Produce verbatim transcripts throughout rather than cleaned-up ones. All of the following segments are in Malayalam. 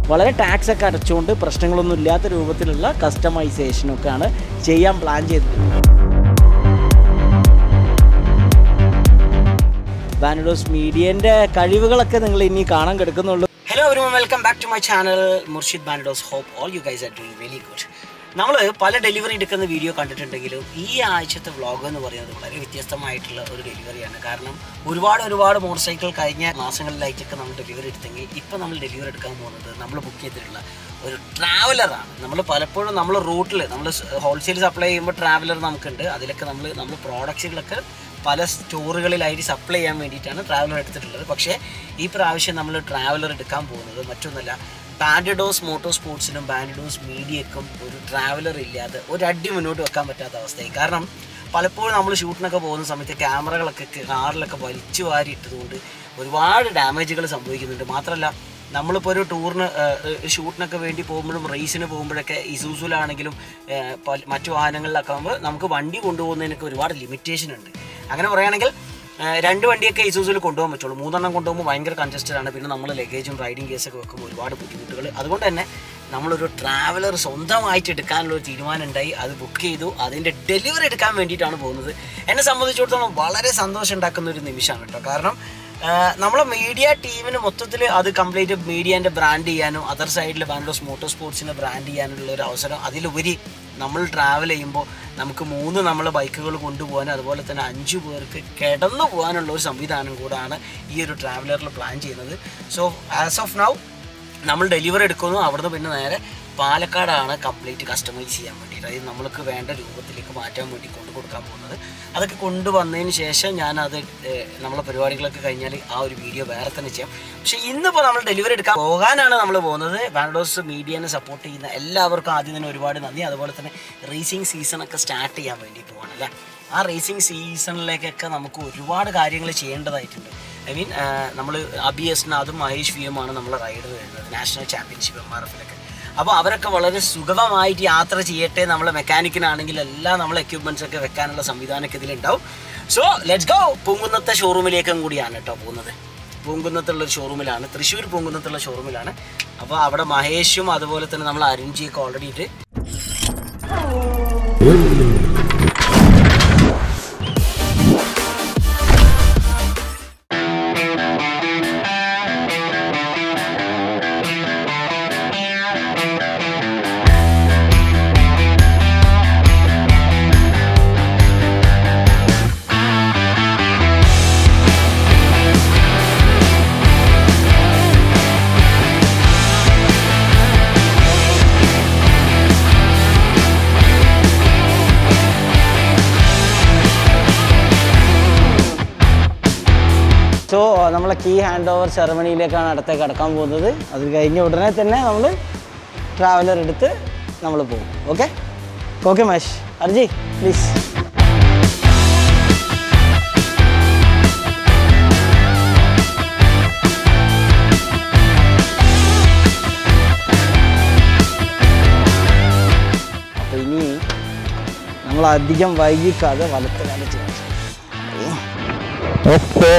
വളരെ ടാക്സ് ഒക്കെ അടച്ചുകൊണ്ട് പ്രശ്നങ്ങളൊന്നും ഇല്ലാത്ത രൂപത്തിലുള്ള കസ്റ്റമൈസേഷനൊക്കെയാണ് ചെയ്യാൻ പ്ലാൻ ചെയ്തത്. ബാൻഡിഡോസ് മീഡിയൻ്റെ കഴിവുകളൊക്കെ നിങ്ങൾ ഇനി കാണാൻ കിടക്കുന്നുള്ളൂ. Hello everyone, welcome back to my channel Murshid Bandidos. Hope all you guys are doing very good. നമ്മൾ പല ഡെലിവറി എടുക്കുന്ന വീഡിയോ കണ്ടിട്ടുണ്ടെങ്കിലും ഈ ആഴ്ചത്തെ വ്ളോഗ് എന്ന് പറയുന്നത് വളരെ വ്യത്യസ്തമായിട്ടുള്ള ഒരു ഡെലിവറിയാണ്. കാരണം ഒരുപാട് ഒരുപാട് മോട്ടോർ സൈക്കിൾ കഴിഞ്ഞ മാസങ്ങളിലായിട്ടൊക്കെ നമ്മൾ ഡെലിവറി എടുത്തെങ്കിൽ ഇപ്പോൾ നമ്മൾ ഡെലിവറി എടുക്കാൻ പോകുന്നത് നമ്മൾ ബുക്ക് ചെയ്തിട്ടുള്ള ഒരു ട്രാവലറാണ്. നമ്മൾ പലപ്പോഴും നമ്മൾ റൂട്ടിൽ നമ്മൾ ഹോൾസെയിൽ സപ്ലൈ ചെയ്യുമ്പോൾ ട്രാവലർ നമുക്കുണ്ട്. അതിലൊക്കെ നമ്മൾ നമ്മൾ പ്രോഡക്ട്സുകളൊക്കെ പല സ്റ്റോറുകളിലായിട്ട് സപ്ലൈ ചെയ്യാൻ വേണ്ടിയിട്ടാണ് ട്രാവലർ എടുത്തിട്ടുള്ളത്. പക്ഷേ ഈ പ്രാവശ്യം നമ്മൾ ട്രാവലർ എടുക്കാൻ പോകുന്നത് മറ്റൊന്നുമല്ല, ബാൻഡിഡോസ് മോട്ടോർ സ്പോർട്സിനും ബാൻഡിഡോസ് മീഡിയക്കും ഒരു ട്രാവലർ ഇല്ലാതെ ഒരടി മുന്നോട്ട് വെക്കാൻ പറ്റാത്ത അവസ്ഥയായി. കാരണം പലപ്പോഴും നമ്മൾ ഷൂട്ടിനൊക്കെ പോകുന്ന സമയത്ത് ക്യാമറകളൊക്കെ കാറിലൊക്കെ വലിച്ചു വാരി ഇട്ടതുകൊണ്ട് ഒരുപാട് ഡാമേജുകൾ സംഭവിക്കുന്നുണ്ട്. മാത്രമല്ല നമ്മളിപ്പോൾ ഒരു ടൂറിന് ഷൂട്ടിനൊക്കെ വേണ്ടി പോകുമ്പോഴും റേസിന് പോകുമ്പോഴൊക്കെ ഇസൂസുലാണെങ്കിലും മറ്റു വാഹനങ്ങളിലൊക്കെ ആകുമ്പോൾ നമുക്ക് വണ്ടി കൊണ്ടുപോകുന്നതിനൊക്കെ ഒരുപാട് ലിമിറ്റേഷൻ ഉണ്ട്. അങ്ങനെ പറയുകയാണെങ്കിൽ രണ്ട് വണ്ടിയൊക്കെ ഇസൂസുവിൽ കൊണ്ടുപോകാൻ പറ്റുള്ളൂ. മൂന്നെണ്ണം കൊണ്ടുപോകുമ്പോൾ ഭയങ്കര കൺജസ്റ്റഡ് ആണ്. പിന്നെ നമ്മൾ ലഗേജും റൈഡിങ് കേസൊക്കെ വെക്കുമ്പോൾ ഒരുപാട് ബുദ്ധിമുട്ടുകൾ. അതുകൊണ്ട് തന്നെ നമ്മളൊരു ട്രാവലർ സ്വന്തമായിട്ട് എടുക്കാനുള്ളൊരു തീരുമാനം ഉണ്ടായി. അത് ബുക്ക് ചെയ്തു. അതിൻ്റെ ഡെലിവറി എടുക്കാൻ വേണ്ടിയിട്ടാണ് പോകുന്നത്. എന്നെ സംബന്ധിച്ചിടത്തോളം വളരെ സന്തോഷം ഉണ്ടാക്കുന്ന ഒരു നിമിഷമാണ് കേട്ടോ. കാരണം നമ്മളെ മീഡിയ ടീമിന് മൊത്തത്തിൽ അത് കംപ്ലീറ്റ് മീഡിയേൻ്റെ ബ്രാൻഡ് ചെയ്യാനും അതർ സൈഡിൽ ബാൻഡിഡോസ് മോട്ടോർ സ്പോർട്സിനെ ബ്രാൻഡ് ചെയ്യാനുള്ള ഒരു അവസരം. അതിലുപരി നമ്മൾ ട്രാവൽ ചെയ്യുമ്പോൾ നമുക്ക് മൂന്ന് നമ്മളെ ബൈക്കുകൾ കൊണ്ടുപോകാനും അതുപോലെ തന്നെ അഞ്ച് പേർക്ക് കിടന്നു പോകാനുള്ള ഒരു സംവിധാനം കൂടാണ് ഈ ഒരു ട്രാവലറിൽ പ്ലാൻ ചെയ്യുന്നത്. സോ ആസ് ഓഫ് നൗ നമ്മൾ ഡെലിവറി എടുക്കുന്നു. അവിടുന്ന് പിന്നെ നേരെ പാലക്കാടാണ് കംപ്ലീറ്റ് കസ്റ്റമൈസ് ചെയ്യാൻ വേണ്ടിയിട്ട്, അതായത് നമ്മൾക്ക് വേണ്ട രൂപത്തിലേക്ക് മാറ്റാൻ വേണ്ടി കൊണ്ടു കൊടുക്കാൻ പോകുന്നത്. അതൊക്കെ കൊണ്ടുവന്നതിന് ശേഷം ഞാനത് നമ്മളെ പരിപാടികളൊക്കെ കഴിഞ്ഞാൽ ആ ഒരു വീഡിയോ വേറെ തന്നെ ചെയ്യാം. പക്ഷേ ഇന്നിപ്പോൾ നമ്മൾ ഡെലിവറി എടുക്കാൻ പോകാനാണ് നമ്മൾ പോകുന്നത്. ബാൻഡിഡോസ് മീഡിയനെ സപ്പോർട്ട് ചെയ്യുന്ന എല്ലാവർക്കും ആദ്യം തന്നെ ഒരുപാട് നന്ദി. അതുപോലെ തന്നെ റേസിംഗ് സീസണൊക്കെ സ്റ്റാർട്ട് ചെയ്യാൻ വേണ്ടി പോവാണ് അല്ലേ. ആ റേസിംഗ് സീസണിലേക്കൊക്കെ നമുക്ക് ഒരുപാട് കാര്യങ്ങൾ ചെയ്യേണ്ടതായിട്ടുണ്ട്. ഐ മീൻ നമ്മൾ അബിയസ്ന അതും മഹേഷ് വി എം ആണ് നമ്മളെ റൈഡർ വരുന്നത് നാഷണൽ ചാമ്പ്യൻഷിപ്പ് എം ആർ എഫിലൊക്കെ. അപ്പോൾ അവരൊക്കെ വളരെ സുഗമമായിട്ട് യാത്ര ചെയ്യട്ടെ. നമ്മളെ മെക്കാനിക്കിനാണെങ്കിൽ എല്ലാം നമ്മളെ എക്യുപ്മെൻറ്റ്സ് ഒക്കെ വെക്കാനുള്ള സംവിധാനമൊക്കെ ഇതിലുണ്ടാവും. So let's go. പൂങ്കുന്നത്തെ ഷോറൂമിലേക്കും കൂടിയാണ് കേട്ടോ പോകുന്നത്. പൂങ്കുന്നത്തുള്ളൊരു ഷോറൂമിലാണ്, തൃശ്ശൂർ പൂങ്കുന്നത്തുള്ള ഷോറൂമിലാണ്. അപ്പോൾ അവിടെ മഹേഷും അതുപോലെ തന്നെ നമ്മൾ അരുൺജിയൊക്കെ ഓൾറെഡി ഇട്ട് സോ നമ്മളെ കീ ഹാൻഡ് ഓവർ സെറമണിയിലേക്കാണ് അടുത്ത കിടക്കാൻ പോകുന്നത്. അത് കഴിഞ്ഞ ഉടനെ തന്നെ നമ്മൾ ട്രാവലർ എടുത്ത് നമ്മൾ പോകും. ഓക്കെ ഓക്കെ മഹേഷ്, അർജി പ്ലീസ്. അപ്പോൾ ഇനി നമ്മൾ അധികം വൈകിക്കാതെ വലത്ത് കാണിച്ച് ഓക്കെ.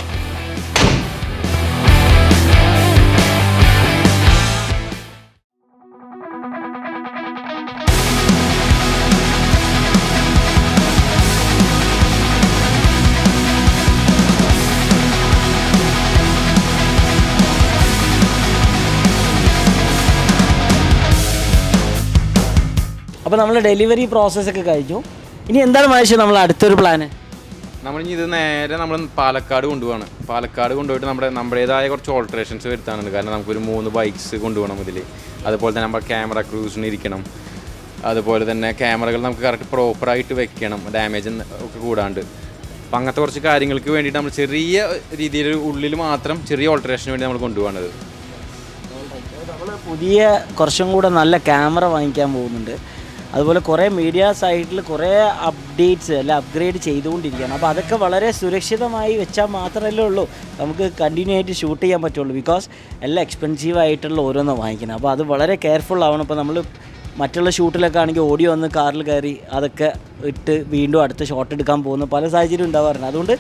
അപ്പോൾ നമ്മൾ ഡെലിവറി പ്രോസസ്സൊക്കെ കഴിഞ്ഞു. ഇനി എന്താണ് മഹേഷ് നമ്മൾ അടുത്തൊരു പ്ലാന്? നമ്മളിനി ഇത് നേരെ നമ്മൾ പാലക്കാട് കൊണ്ടുപോകണം. പാലക്കാട് കൊണ്ടുപോയിട്ട് നമ്മുടെ നമ്മുടേതായ കുറച്ച് ഓൾട്രേഷൻസ് വരുത്താനുണ്ട്. കാരണം നമുക്കൊരു മൂന്ന് ബൈക്സ് കൊണ്ടുപോകണം ഇതിൽ. അതുപോലെ തന്നെ നമ്മുടെ ക്യാമറ ക്രൂസിന് ഇരിക്കണം. അതുപോലെ തന്നെ ക്യാമറകൾ നമുക്ക് കറക്റ്റ് പ്രോപ്പറായിട്ട് വെക്കണം, ഡാമേജ് ഒക്കെ കൂടാണ്ട്. അപ്പം അങ്ങനത്തെ കുറച്ച് കാര്യങ്ങൾക്ക് വേണ്ടിയിട്ട് നമ്മൾ ചെറിയ രീതിയിൽ ഉള്ളിൽ മാത്രം ചെറിയ ഓൾട്രേഷന് വേണ്ടി നമ്മൾ കൊണ്ടുപോകണത്. നമ്മൾ പുതിയ കുറച്ചും കൂടെ നല്ല ക്യാമറ വാങ്ങിക്കാൻ പോകുന്നുണ്ട്. അതുപോലെ കുറേ മീഡിയ സൈഡിൽ കുറേ അപ്ഡേറ്റ്സ് അല്ല അപ്ഗ്രേഡ് ചെയ്തുകൊണ്ടിരിക്കുകയാണ്. അപ്പോൾ അതൊക്കെ വളരെ സുരക്ഷിതമായി വെച്ചാൽ മാത്രമല്ലേ ഉള്ളൂ നമുക്ക് കണ്ടിന്യൂ ആയിട്ട് ഷൂട്ട് ചെയ്യാൻ പറ്റുള്ളൂ. ബിക്കോസ് എല്ലാം എക്സ്പെൻസീവ് ആയിട്ടുള്ള ഓരോന്ന് വാങ്ങിക്കണം. അപ്പോൾ അത് വളരെ കെയർഫുൾ ആവണം. ഇപ്പോൾ നമ്മൾ മറ്റുള്ള ഷൂട്ടിലൊക്കെ ആണെങ്കിൽ ഓടി വന്ന് കാറിൽ കയറി അതൊക്കെ ഇട്ട് വീണ്ടും അടുത്ത ഷോട്ട് എടുക്കാൻ പോകുന്ന പല സാഹചര്യം ഉണ്ടാവാറുണ്ട്. അതുകൊണ്ട്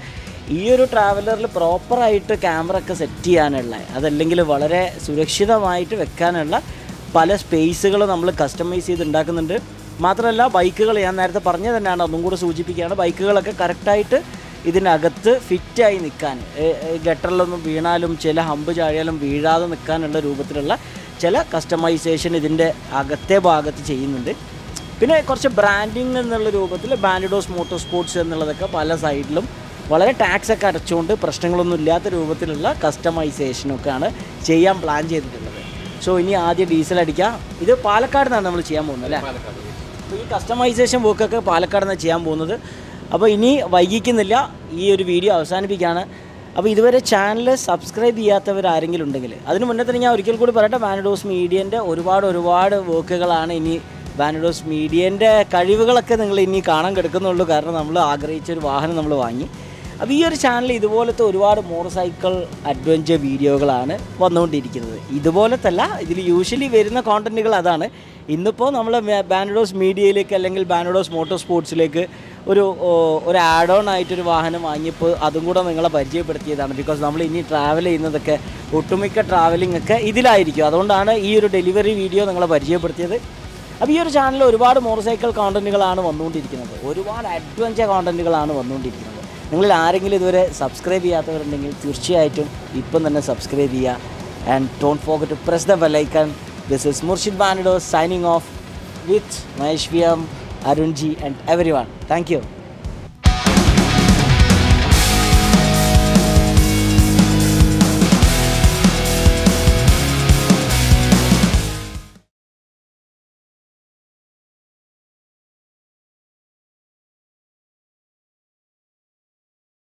ഈ ഒരു ട്രാവലറിൽ പ്രോപ്പറായിട്ട് ക്യാമറ ഒക്കെ സെറ്റ് ചെയ്യാനുള്ള, അതല്ലെങ്കിൽ വളരെ സുരക്ഷിതമായിട്ട് വെക്കാനുള്ള പല സ്പേസുകൾ നമ്മൾ കസ്റ്റമൈസ് ചെയ്ത് ഉണ്ടാക്കുന്നുണ്ട്. മാത്രമല്ല ബൈക്കുകൾ, ഞാൻ നേരത്തെ പറഞ്ഞത് തന്നെയാണ്, ഒന്നും കൂടെ സൂചിപ്പിക്കുകയാണ്, ബൈക്കുകളൊക്കെ കറക്റ്റായിട്ട് ഇതിനകത്ത് ഫിറ്റായി നിൽക്കാൻ, ഗട്ടറിലൊന്നും വീണാലും ചില ഹമ്പ് ചാടിയാലും വീഴാതെ നിൽക്കാനുള്ള രൂപത്തിലുള്ള ചില കസ്റ്റമൈസേഷൻ ഇതിൻ്റെ അകത്തെ ഭാഗത്ത് ചെയ്യുന്നുണ്ട്. പിന്നെ കുറച്ച് ബ്രാൻഡിങ് എന്നുള്ള രൂപത്തിൽ ബാൻഡിഡോസ് മോട്ടോർ സ്പോർട്സ് എന്നുള്ളതൊക്കെ പല സൈഡിലും വളരെ ടാക്സ് ഒക്കെ അടച്ചുകൊണ്ട് പ്രശ്നങ്ങളൊന്നും ഇല്ലാത്ത രൂപത്തിലുള്ള കസ്റ്റമൈസേഷനൊക്കെയാണ് ചെയ്യാൻ പ്ലാൻ ചെയ്തിട്ടുള്ളത്. സോ ഇനി ആദ്യം ഡീസൽ അടിക്കാം. ഇത് പാലക്കാട് നിന്നാണ് നമ്മൾ ചെയ്യാൻ പോകുന്നത് അല്ലേ? അപ്പോൾ ഈ കസ്റ്റമൈസേഷൻ വർക്കൊക്കെ പാലക്കാട് നിന്നാണ് ചെയ്യാൻ പോകുന്നത്. അപ്പോൾ ഇനി വൈകിക്കുന്നില്ല, ഈ ഒരു വീഡിയോ അവസാനിപ്പിക്കുകയാണ്. അപ്പോൾ ഇതുവരെ ചാനൽ സബ്സ്ക്രൈബ് ചെയ്യാത്തവരാരെങ്കിലും ഉണ്ടെങ്കിൽ, അതിന് മുന്നേ തന്നെ ഞാൻ ഒരിക്കൽ കൂടി പറയട്ടെ, ബാൻഡിഡോസ് മീഡിയൻ്റെ ഒരുപാട് ഒരുപാട് വർക്കുകളാണ് ഇനി, ബാൻഡിഡോസ് മീഡിയൻ്റെ കഴിവുകളൊക്കെ നിങ്ങൾ ഇനി കാണാൻ കിടക്കുന്നുള്ളൂ. കാരണം നമ്മൾ ആഗ്രഹിച്ചൊരു വാഹനം നമ്മൾ വാങ്ങി. അപ്പോൾ ഈ ഒരു ചാനൽ ഇതുപോലത്തെ ഒരുപാട് മോട്ടോർ സൈക്കിൾ അഡ്വഞ്ചർ വീഡിയോകളാണ് വന്നുകൊണ്ടിരിക്കുന്നത്. ഇതുപോലത്തല്ല, ഇതിൽ യൂഷ്വലി വരുന്ന കോണ്ടൻറ്റുകൾ അതാണ്. ഇന്നിപ്പോൾ നമ്മൾ ബാൻഡിഡോസ് മീഡിയയിലേക്ക് അല്ലെങ്കിൽ ബാൻഡിഡോസ് മോട്ടോർ സ്പോർട്സിലേക്ക് ഒരു ഒരു ആഡ് ഓൺ ആയിട്ടൊരു വാഹനം വാങ്ങിയപ്പോൾ അതും കൂടെ നിങ്ങളെ പരിചയപ്പെടുത്തിയതാണ്. ബിക്കോസ് നമ്മൾ ഇനി ട്രാവൽ ചെയ്യുന്നതൊക്കെ, ഒട്ടുമിക്ക ട്രാവലിംഗ് ഒക്കെ ഇതിലായിരിക്കും. അതുകൊണ്ടാണ് ഈ ഒരു ഡെലിവറി വീഡിയോ നിങ്ങളെ പരിചയപ്പെടുത്തിയത്. അപ്പോൾ ഈ ഒരു ചാനലിൽ ഒരുപാട് മോട്ടോർ സൈക്കിൾ കോണ്ടൻറ്റുകളാണ് വന്നുകൊണ്ടിരിക്കുന്നത്, ഒരുപാട് അഡ്വഞ്ചർ കോണ്ടൻറ്റുകളാണ് വന്നുകൊണ്ടിരിക്കുന്നത്. നിങ്ങളിൽ ആരെങ്കിലും ഇതുവരെ സബ്സ്ക്രൈബ് ചെയ്യാത്തവരുണ്ടെങ്കിൽ തീർച്ചയായിട്ടും ഇപ്പം തന്നെ സബ്സ്ക്രൈബ് ചെയ്യുക. And don't forget to press the bell icon. This is Murshid Bandidos signing off with Maheshviam, Arunji and everyone. Thank you.